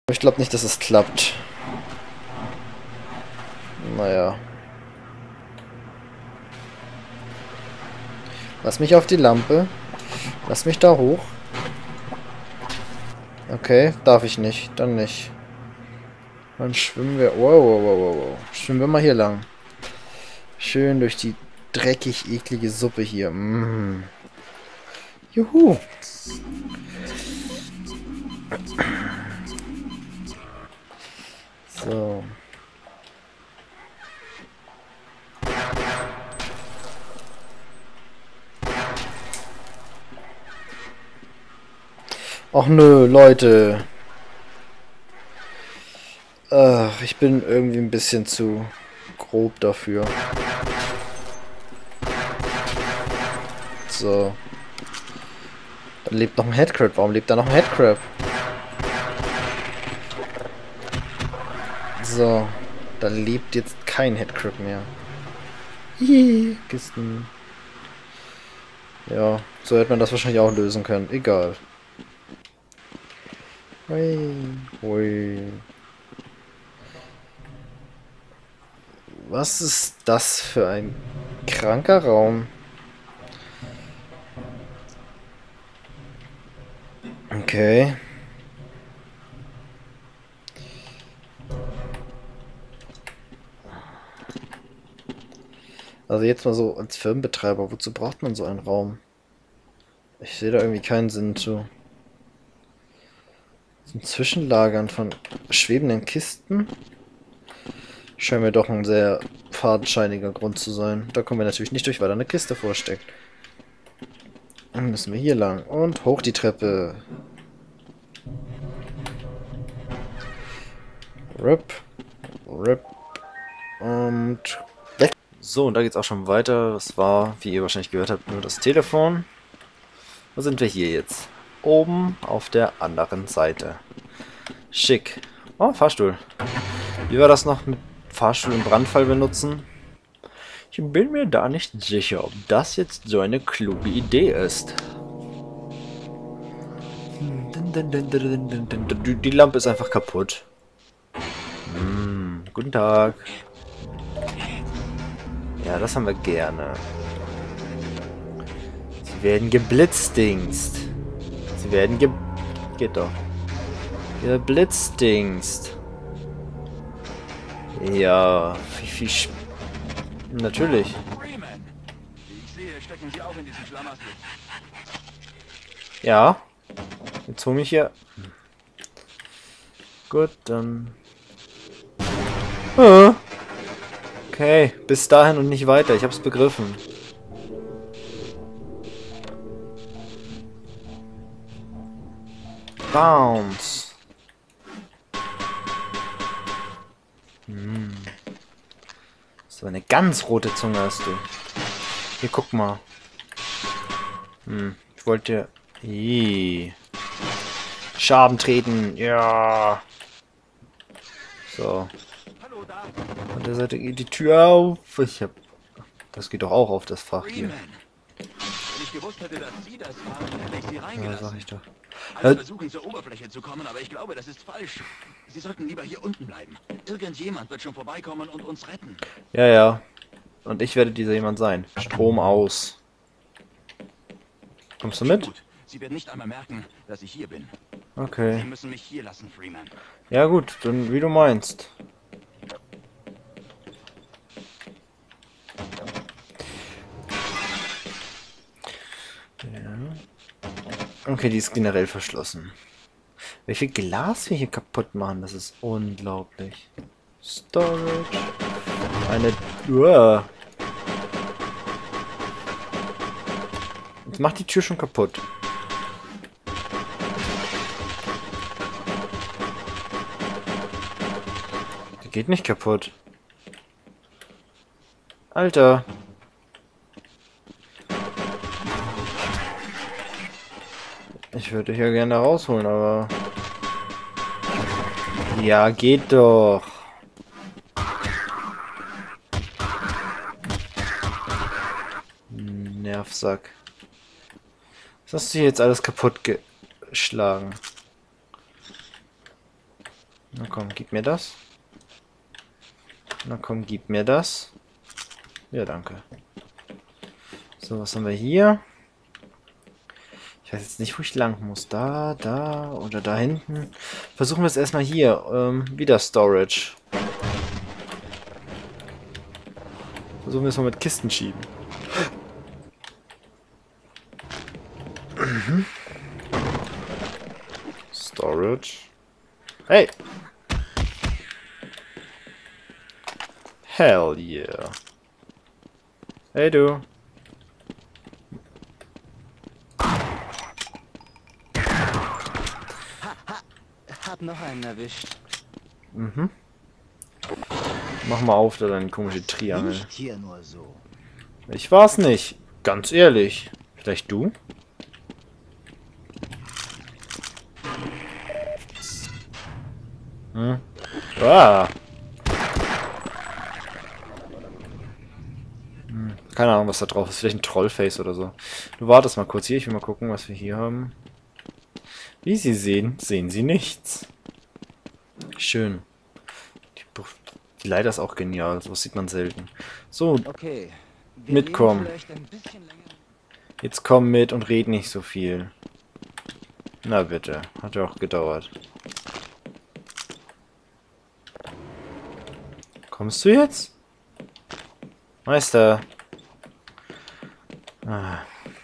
Ich glaube nicht, dass es klappt. Naja. Lass mich auf die Lampe. Lass mich da hoch. Okay, darf ich nicht. Dann nicht. Dann schwimmen wir... Wow, wow, wow, wow, wow. Schwimmen wir mal hier lang. Schön durch die dreckig eklige Suppe hier. Mm. Juhu. So. Ach nö, Leute. Ach, ich bin irgendwie ein bisschen zu grob dafür. So. Da lebt noch ein Headcrab. Warum lebt da noch ein Headcrab? So. Da lebt jetzt kein Headcrab mehr. Hihi, Kisten. Ja, so hätte man das wahrscheinlich auch lösen können. Egal. Hui. Hui. Was ist das für ein kranker Raum? Okay. Also jetzt mal so als Firmenbetreiber, wozu braucht man so einen Raum? Ich sehe da irgendwie keinen Sinn zu. Zum Zwischenlagern von schwebenden Kisten? Scheint mir doch ein sehr fadenscheiniger Grund zu sein. Da kommen wir natürlich nicht durch, weil da eine Kiste vorsteckt. Dann müssen wir hier lang. Und hoch die Treppe. Rip. Rip. Und weg. So, und da geht's auch schon weiter. Das war, wie ihr wahrscheinlich gehört habt, nur das Telefon. Wo sind wir hier jetzt? Oben auf der anderen Seite. Schick. Oh, Fahrstuhl. Wie war das noch mit Fahrstuhl im Brandfall benutzen? Ich bin mir da nicht sicher, ob das jetzt so eine kluge Idee ist. Die Lampe ist einfach kaputt. Guten Tag. Ja, das haben wir gerne. Sie werden geblitzdingst. Sie werden Geht doch. Geblitzdingst. Ja, natürlich. Ich sehe, stecken Sie auch in diesem Schlamassel. Ja. Jetzt hol mich hier. Gut, dann. Okay, bis dahin und nicht weiter. Ich hab's begriffen. Bounce. So eine ganz rote Zunge hast du. Hier, guck mal. Ich wollte... Schaben treten. Ja. So. An der Seite geht die Tür auf. Das geht doch auch auf, das Fach hier. Wenn ich gewusst hätte, dass Sie das waren, hätte ich Sie Ja, reingelassen. sag ich doch. Alle versuchen zur Oberfläche zu kommen, aber ich glaube, das ist falsch. Sie sollten lieber hier unten bleiben. Irgendjemand wird schon vorbeikommen und uns retten. Ja, ja. Und ich werde dieser jemand sein. Strom aus. Kommst du mit? Gut. Sie werden nicht einmal merken, dass ich hier bin. Sie Okay. müssen mich hier lassen, Freeman. Ja gut, dann wie du meinst. Ja. Okay, die ist generell verschlossen. Wie viel Glas wir hier kaputt machen, das ist unglaublich. Storage. Eine... Uah. Jetzt macht die Tür schon kaputt. Die geht nicht kaputt. Alter. Ich würde hier gerne rausholen, aber... Ja, geht doch. Nervsack. Was hast du hier jetzt alles kaputt geschlagen? Na komm, gib mir das. Na komm, gib mir das. Ja, danke. So, was haben wir hier? Ich weiß jetzt nicht, wo ich lang muss. Da, da oder da hinten. Versuchen wir es erstmal hier. Wieder Storage. Versuchen wir es mal mit Kisten schieben. Storage. Hey! Hell yeah. Hey du. Hab noch einen erwischt. Mhm. Mach mal auf, da deine komische Triangel. Nicht hier nur so. Ich war's nicht. Ganz ehrlich. Vielleicht du? Hm? Ah. Keine Ahnung, was da drauf ist. Vielleicht ein Trollface oder so. Du wartest mal kurz hier. Ich will mal gucken, was wir hier haben. Wie Sie sehen, sehen Sie nichts. Schön. Die Leiter ist auch genial. Sowas sieht man selten. So, Okay. mitkommen. Jetzt komm mit und red nicht so viel. Na bitte. Hat ja auch gedauert. Kommst du jetzt? Meister. Ah.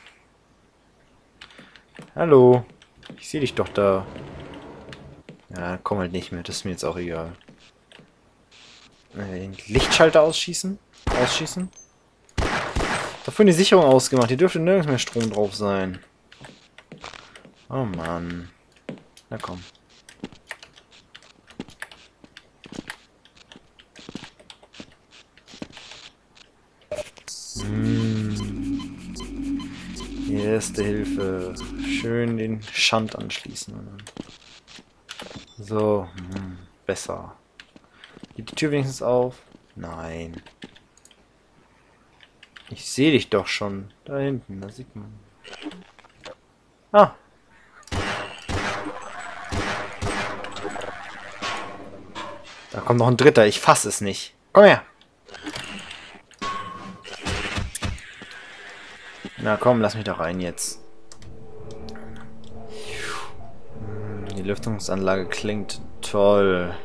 Hallo. Ich sehe dich doch da. Ja, komm halt nicht mehr. Das ist mir jetzt auch egal. Den Lichtschalter ausschießen? Ausschießen? Dafür die Sicherung ausgemacht. Hier dürfte nirgends mehr Strom drauf sein. Oh Mann. Na komm. Erste Hilfe. Schön den Schand anschließen. So. Besser. Geht die Tür wenigstens auf? Nein. Ich sehe dich doch schon. Da hinten, da sieht man. Ah. Da kommt noch ein dritter. Ich fasse es nicht. Komm her. Na komm, lass mich doch rein jetzt. Die Lüftungsanlage klingt toll.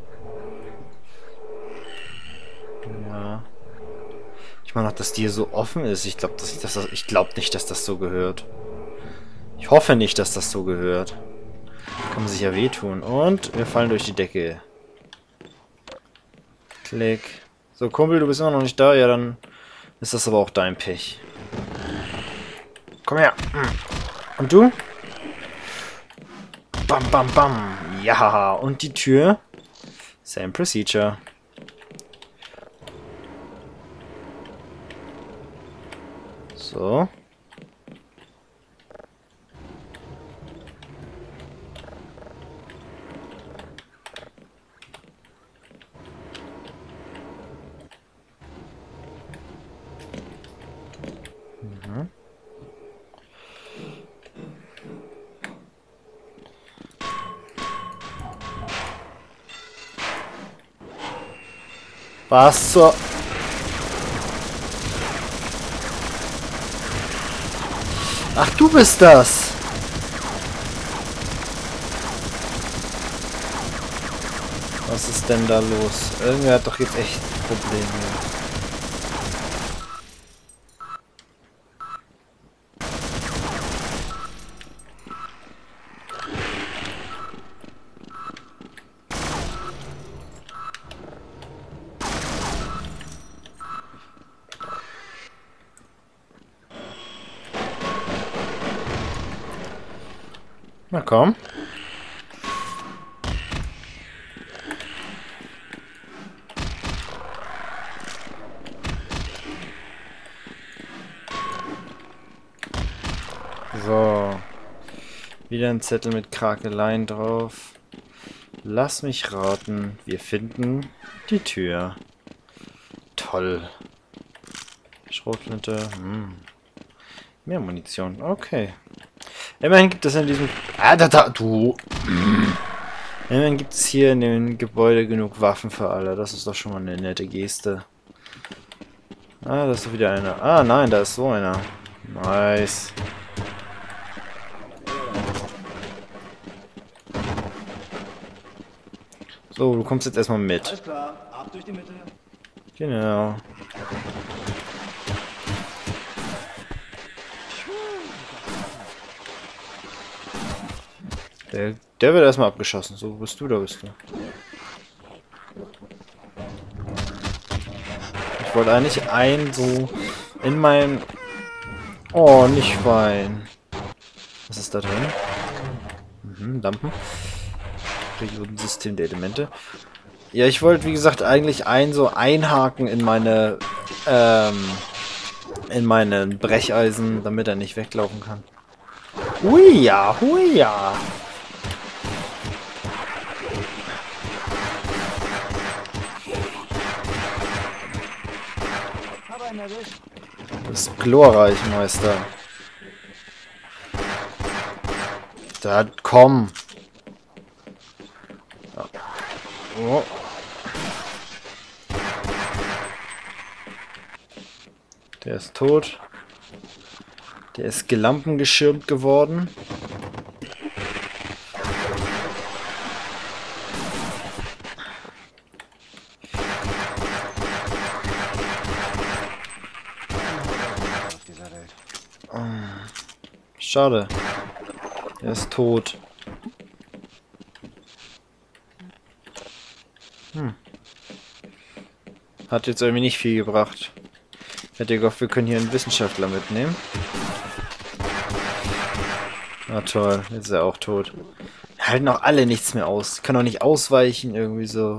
Ja. Ich meine auch, dass die hier so offen ist. Ich glaube nicht, dass das so gehört. Ich hoffe nicht, dass das so gehört. Kann man sich ja wehtun. Und wir fallen durch die Decke. Klick. So, Kumpel, du bist immer noch nicht da. Ja, dann ist das aber auch dein Pech. Komm her. Und du? Bam, bam, bam. Ja, und die Tür? Same procedure. So. Was zur... Ach, du bist das! Was ist denn da los? Irgendwer hat doch jetzt echt Probleme. Na komm. So. Wieder ein Zettel mit Krakeleien drauf. Lass mich raten. Wir finden die Tür. Toll. Schrotflinte. Mehr Munition. Okay. Immerhin gibt es in diesem... Ah, du... Immerhin gibt es hier in dem Gebäude genug Waffen für alle. Das ist doch schon mal eine nette Geste. Ah, da ist doch wieder einer. Ah, nein, da ist so einer. Nice. So, du kommst jetzt erstmal mit. Alles klar, ab durch die Mitte. Genau. Der wird erstmal abgeschossen. So, bist du, da bist du. Ich wollte eigentlich einen so in mein... Oh, nicht fein. Was ist da drin? Mhm, Lampen. Periodensystem der Elemente. Ja, ich wollte, wie gesagt, eigentlich einen so einhaken in meine... in meinen Brecheisen, damit er nicht weglaufen kann. Huia, huia. Hab einen erwischt. Das ist glorreich, Meister. Da, komm. Ja. Oh. Der ist tot. Der ist gelampengeschirmt geworden. Auf dieser Welt. Schade. Er ist tot. Hat jetzt irgendwie nicht viel gebracht. Ich hätte gehofft, wir können hier einen Wissenschaftler mitnehmen. Na toll, jetzt ist er auch tot. Halten auch alle nichts mehr aus. Kann auch nicht ausweichen, irgendwie so.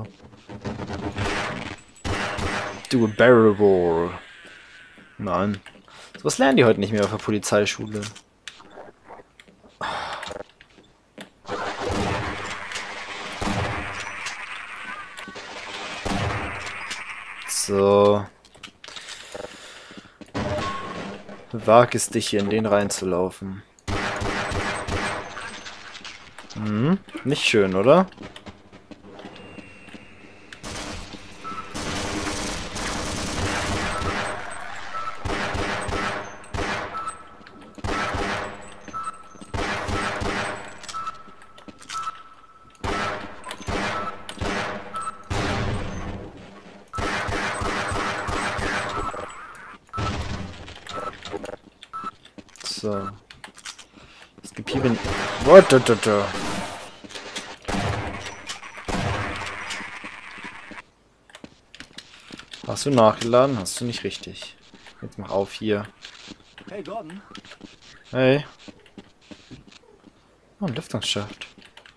Do a barrel roll. Nein. So was lernen die heute nicht mehr auf der Polizeischule. So. Wag es dich hier in den reinzulaufen. Hm, nicht schön, oder? So. Es gibt hier... Hast du nachgeladen? Hast du nicht richtig. Jetzt mach auf hier. Hey Gordon, Hey. Oh, ein Lüftungsschacht.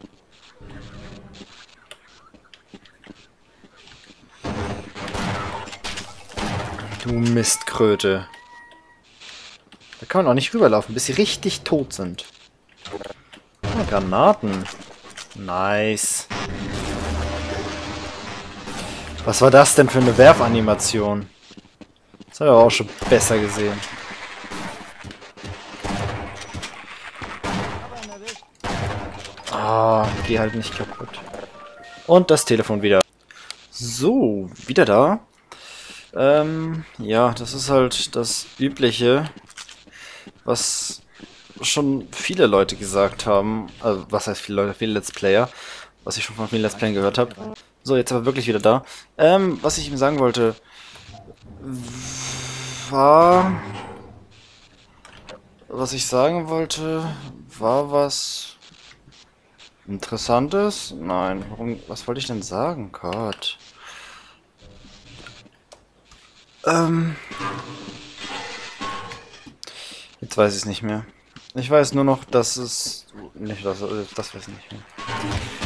Du Mistkröte. Da kann man auch nicht rüberlaufen, bis sie richtig tot sind. Oh, Granaten. Nice. Was war das denn für eine Werfanimation? Das habe ich aber auch schon besser gesehen. Ah, geh halt nicht kaputt. Und das Telefon wieder. So, wieder da. Ja, das ist halt das Übliche, was schon viele Leute gesagt haben. Also, was heißt viele Leute? Viele Let's Player. Was ich schon von vielen Let's Playern gehört habe. So, jetzt aber wirklich wieder da. Was ich ihm sagen wollte, war... Was ich sagen wollte, war was... Interessantes? Nein, warum... Was wollte ich denn sagen? Gott... Jetzt weiß ich es nicht mehr. Ich weiß nur noch, dass es... Nicht, das weiß ich nicht mehr.